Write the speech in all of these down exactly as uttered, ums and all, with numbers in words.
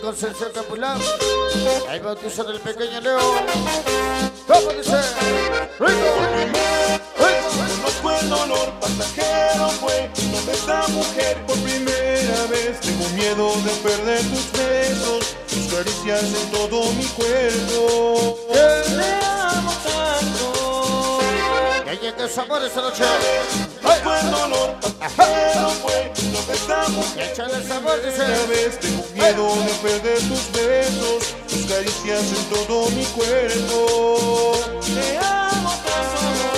Concepción Capular. Ahí bautizan el pequeño Leo. ¿Cómo dice? ¡Rico! No fue el dolor pasajero, fue donde esta mujer por primera vez. Tengo miedo de perder tus besos, tus caricias en todo mi cuerpo. Te amo tanto. Que llegue ese amor esta noche. No fue el dolor pasajero, fue donde esta mujer. Échale el sabor, Por dice. primera vez tengo miedo de perder tus besos, tus caricias en todo mi cuerpo. Te amo tanto.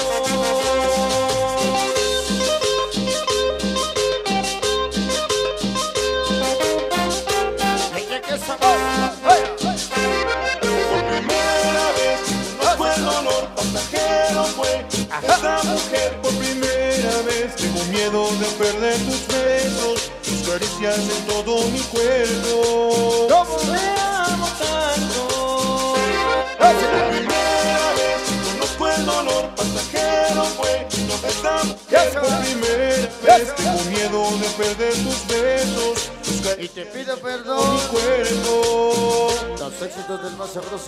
Esta mujer por primera vez. Tengo miedo de perder tus besos, tus caricias en todo mi cuerpo. ¿Cómo? Te amo tanto. Por primera vez conozco el dolor pasajero, fue no esta mujer por primera vez. Tengo miedo de perder tus besos, tus Y caricias te pido en perdón. mi cuerpo. Los éxitos del más sabroso.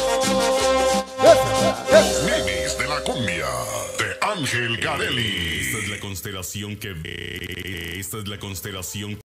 Nenis de la cumbia de Ángel Garelli. Esta es la constelación que ve. Esta es la constelación